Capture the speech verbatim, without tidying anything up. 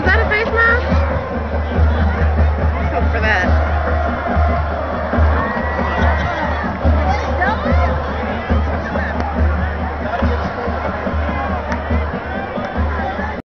Was that a face mask? Let's hope for that.